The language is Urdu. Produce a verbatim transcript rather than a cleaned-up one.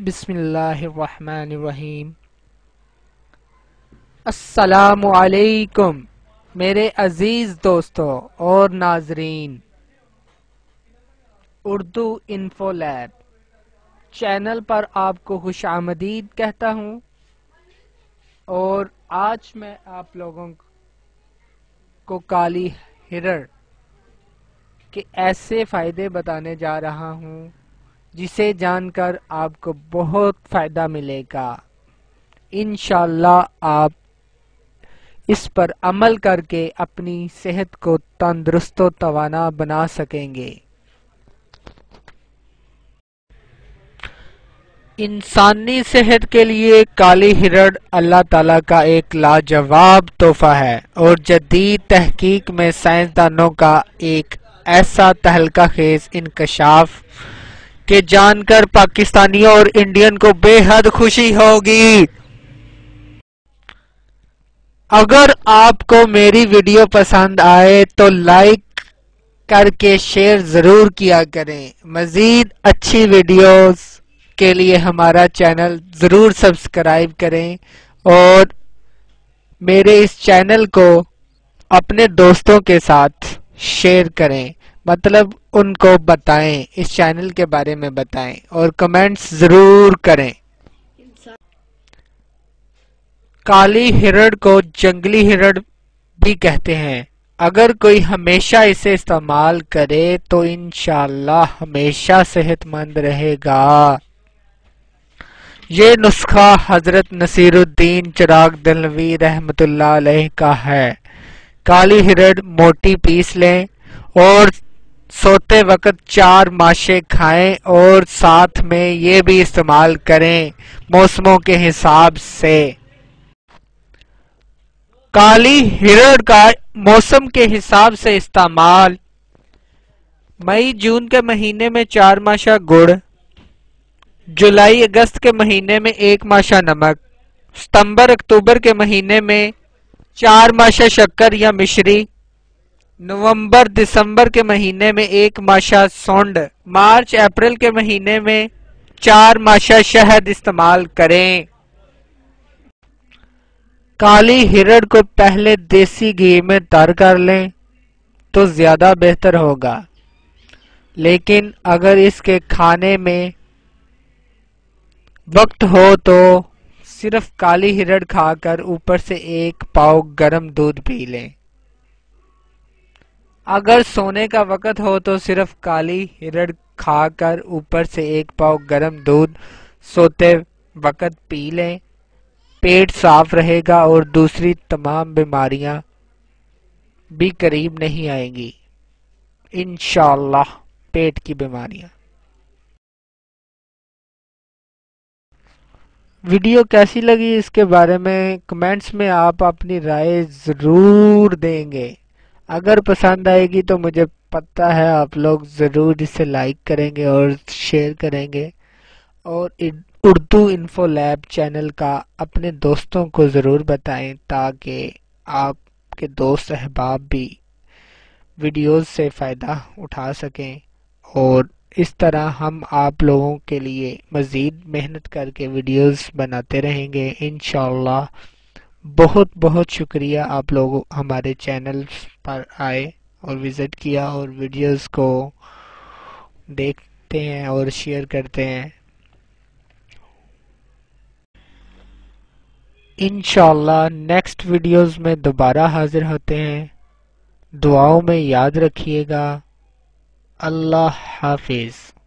بسم اللہ الرحمن الرحیم۔ السلام علیکم میرے عزیز دوستو اور ناظرین، اردو انفو لیب چینل پر آپ کو خوش آمدید کہتا ہوں، اور آج میں آپ لوگوں کو کالی ہرن کے ایسے فائدے بتانے جا رہا ہوں جسے جان کر آپ کو بہت فائدہ ملے گا۔ انشاءاللہ آپ اس پر عمل کر کے اپنی صحت کو تندرست و توانا بنا سکیں گے۔ انسانی صحت کے لیے کالی ہرن اللہ تعالیٰ کا ایک لاجواب تحفہ ہے، اور جدید تحقیق میں سائنسدانوں کا ایک ایسا تہلکہ خیز انکشاف کہ جان کر پاکستانیوں اور انڈین کو بے حد خوشی ہوگی۔ اگر آپ کو میری ویڈیو پسند آئے تو لائک کر کے شیئر ضرور کیا کریں۔ مزید اچھی ویڈیوز کے لیے ہمارا چینل ضرور سبسکرائب کریں، اور میرے اس چینل کو اپنے دوستوں کے ساتھ شیئر کریں، مطلب ان کو بتائیں، اس چینل کے بارے میں بتائیں، اور کمنٹس ضرور کریں۔ کالی ہرن کو جنگلی ہرن بھی کہتے ہیں۔ اگر کوئی ہمیشہ اسے استعمال کرے تو انشاءاللہ ہمیشہ صحت مند رہے گا۔ یہ نسخہ حضرت نصیر الدین چراغ دہلوی رحمت اللہ علیہ کا ہے۔ کالی ہرن موٹی پیس لیں اور سوتے وقت چار ماشے کھائیں، اور ساتھ میں یہ بھی استعمال کریں موسموں کے حساب سے۔ کالی ہرن کا موسم کے حساب سے استعمال: مئی جون کے مہینے میں چار ماشا گڑ، جولائی اگست کے مہینے میں ایک ماشا نمک، ستمبر اکتوبر کے مہینے میں چار ماشا شکر یا مشری، نومبر دسمبر کے مہینے میں ایک ماشا سونڈ، مارچ اپریل کے مہینے میں چار ماشا شہد استعمال کریں۔ کالی ہرن کو پہلے دیسی گھی میں تر کر لیں تو زیادہ بہتر ہوگا، لیکن اگر اس کے کھانے میں وقت ہو تو صرف کالی ہرن کھا کر اوپر سے ایک پاؤ گرم دودھ پی لیں۔ اگر سونے کا وقت ہو تو صرف کالی ہرن کھا کر اوپر سے ایک پاؤ گرم دودھ سوتے وقت پی لیں۔ پیٹ صاف رہے گا اور دوسری تمام بیماریاں بھی قریب نہیں آئیں گی، انشاءاللہ پیٹ کی بیماریاں۔ ویڈیو کیسی لگی اس کے بارے میں کمنٹس میں آپ اپنی رائے ضرور دیں گے۔ اگر پسند آئے گی تو مجھے پتہ ہے آپ لوگ ضرور اسے لائک کریں گے اور شیئر کریں گے، اور اردو انفو لیب چینل کا اپنے دوستوں کو ضرور بتائیں تاکہ آپ کے دوست احباب بھی ویڈیوز سے فائدہ اٹھا سکیں، اور اس طرح ہم آپ لوگوں کے لیے مزید محنت کر کے ویڈیوز بناتے رہیں گے انشاءاللہ۔ بہت بہت شکریہ آپ لوگ ہمارے چینل پر آئے اور وزٹ کیا اور ویڈیوز کو دیکھتے ہیں اور شیئر کرتے ہیں۔ انشاءاللہ نیکسٹ ویڈیوز میں دوبارہ حاضر ہوتے ہیں۔ دعاؤں میں یاد رکھیے گا۔ اللہ حافظ۔